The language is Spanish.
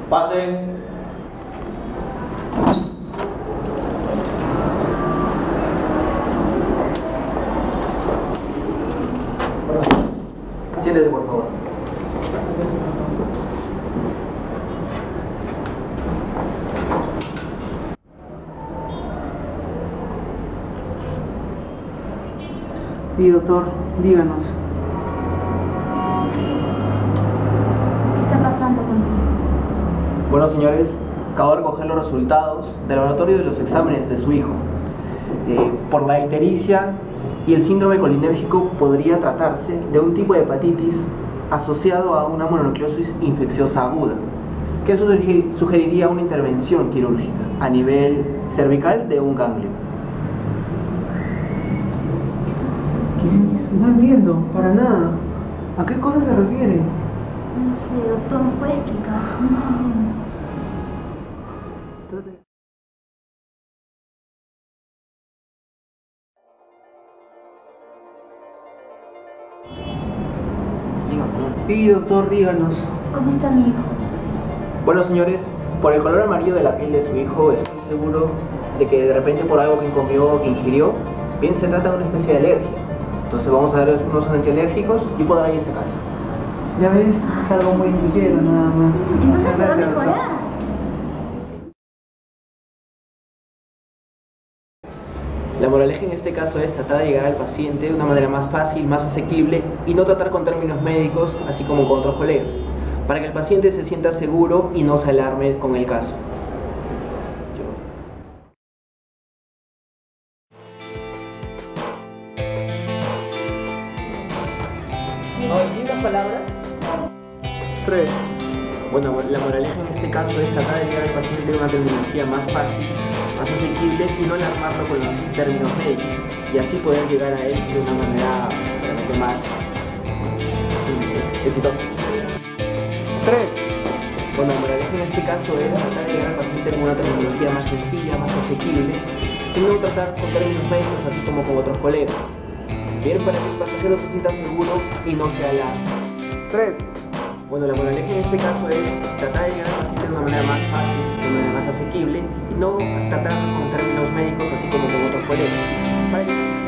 Pasen. Siéntese, por favor. Sí, doctor, díganos. ¿Qué está pasando conmigo? Bueno, señores, acabo de recoger los resultados del laboratorio de los exámenes de su hijo. Por la ictericia y el síndrome colinérgico podría tratarse de un tipo de hepatitis asociado a una mononucleosis infecciosa aguda, que sugeriría una intervención quirúrgica a nivel cervical de un ganglio. ¿Qué es eso? No entiendo, para nada. ¿A qué cosa se refiere? No sé, doctor, ¿me puede explicar? Sí, doctor, díganos. ¿Cómo está mi hijo? Bueno, señores, por el color amarillo de la piel de su hijo estoy seguro de que de repente por algo que comió o que ingirió, bien se trata de una especie de alergia. Entonces vamos a darles unos antialérgicos y podrá irse a casa. Ya ves, es algo muy ligero, nada más. Entonces se va a Gracias, doctor. mejorar. La moraleja en este caso es tratar de llegar al paciente de una manera más fácil, más asequible y no tratar con términos médicos así como con otros colegas, para que el paciente se sienta seguro y no se alarme con el caso. ¿Algunas palabras? 3. Bueno, la moraleja en este caso es tratar de llegar al paciente de una terminología más fácil, más asequible y no alarmarlo con los términos médicos, y así poder llegar a él de una manera realmente más exitosa. 3. Bueno, la moraleja en este caso es tratar de llegar al paciente con una terminología más sencilla, más asequible, y no tratar con términos médicos así como con otros colegas. Bien, para que el pasajero se sienta seguro y no se alarme. 3. Bueno, la moraleja en este caso es tratar de llegar al paciente de una manera más fácil, de una manera más asequible y no tratar con términos médicos así como con otros colegas, para que el paciente